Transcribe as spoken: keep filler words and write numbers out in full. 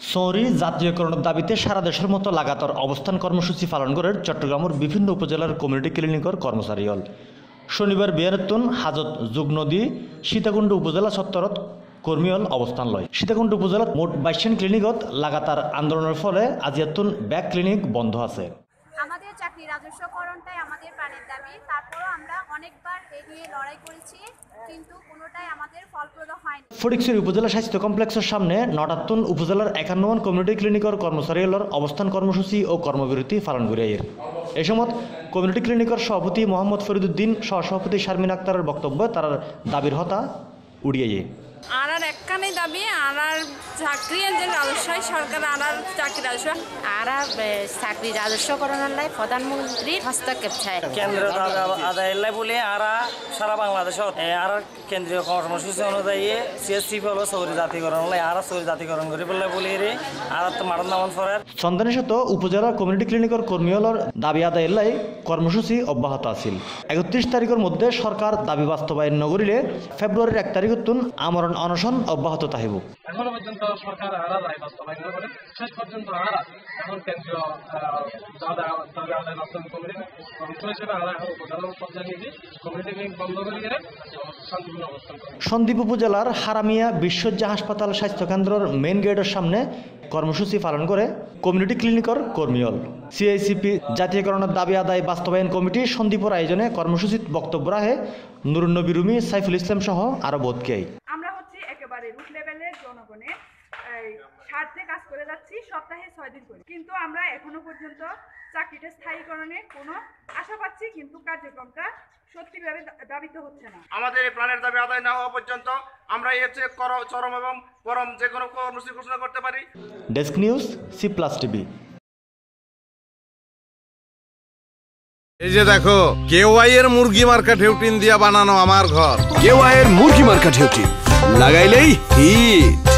সৌরি জাতীয়করণের দাবিতে সারা দেশের মতো লাগাতার অবস্থান কর্মসূচি পালন করে চট্টগ্রামের বিভিন্ন উপজেলার কমিউনিটি ক্লিনিকর কর্মচারী হল শনিবার বিয়ানতুন হাজত যুগ নদী সীতাকুণ্ড উপজেলা চত্বরত কর্মীহল অবস্থান লয়। সীতাকুণ্ড উপজেলার মোট বাইশখান ক্লিনিকত লাগাতার আন্দোলনের ফলে আজিয়াতুন ব্যাক ক্লিনিক বন্ধ আছে। আমাদের চাকরি রাজস্বকরণটাই আমাদের প্রাণের দাবি। তারপরও আমরা অনেকবার এই নিয়ে লড়াই করেছি, কিন্তু কোনোটাই আমাদের ফলপ্রদ হয়নি। ফটিকছড়ি উপজেলা স্বাস্থ্য কমপ্লেক্সের সামনে নটাত্তন উপজেলার একান্নবন কমিউনিটি ক্লিনিকর কর্মচারীগুলোর অবস্থান কর্মসূচি ও কর্মবিরতি পালন করে এর এই সময় কমিউনিটি ক্লিনিকর সভাপতি মোহাম্মদ ফরিদুদ্দিন সহসভাপতি শারমিন আক্তারের বক্তব্য তার দাবির হতা উড়িয়ে আর আর একখানে দাবি আর আর চাকরি যে রাজস্ব সরকার আর আর চাকরি রাজস্ব আর চাকরি রাজস্বকরণের লাই প্রধানমন্ত্রীর হস্তক্ষেপ চায়। কেন্দ্র আদায় বলে আর সারা বাংলাদেশত আর কেন্দ্রীয় কর্মসূচি অনুযায়ী সিএসসি হল সৌরি জাতীয়করণ লাই আর সৌরি জাতীয়করণ করে বলে বলে রে আর তো মারণ নামন ফরার সন্ধানিশত উপজেলা কমিউনিটি ক্লিনিকর কর্মীহলর দাবি আদায়ের লাই কর্মসূচি অব্যাহত আছিল। একত্রিশ তারিখের মধ্যে সরকার দাবি বাস্তবায়ন নগরিলে ফেব্রুয়ারির এক তারিখ আমরণ অনশন অব্যাহত থাকিব। এখনো পর্যন্ত সরকার আরা রায় বাস্তবায়ন করে শেষ পর্যন্ত আরা এখন কেন্দ্রীয় দাবি আদায় বাস্তবায়ন কমিটি হিসেবে আরা উপজেলা পর্যায়ে নিয়ে কমিটি বন্ধ করে গেলে শান্তিপূর্ণ অবস্থান করে। সন্দ্বীপ উপজেলার হারামিয়া বিশ্বজ্জা হাসপাতাল স্বাস্থ্যকেন্দ্রের মেইন গেটের সামনে কর্মসূচি পালন করে কমিউনিটি ক্লিনিকর কর্মীহল সিআইসিপি জাতীয়করণের দাবি আদায় বাস্তবায়ন কমিটি সন্দ্বীপর আয়োজনে কর্মসূচিত বক্তব্য রাখে নুরুন নবী রুমি, সাইফুল ইসলাম সহ আরো বোধকে। আমরা হচ্ছে একেবারে রুট লেভেলের জনগণের স্বার্থে কাজ করে যাচ্ছি সপ্তাহে ছয় দিন করে, কিন্তু আমরা এখনো পর্যন্ত চাকরিটা স্থায়ীকরণে কোনো আশা পাচ্ছি, কিন্তু কার্যক্রমটা সত্যিভাবে দাবিত হচ্ছে না। আমাদের এই প্রাণের দাবি আদায় না হওয়া পর্যন্ত আমরা এর চেয়ে চরম এবং পরম যে কোনো কর্মসূচি ঘোষণা করতে পারি। Desk news, C plus TV. এই যে দেখো কেওয়াই এর মুরগি মার্কা ঢেউটিন দিয়া বানানো আমার ঘর। কেওয়াই এর মুরগি মার্কা ঢেউটিন লাগাইলেই হিট।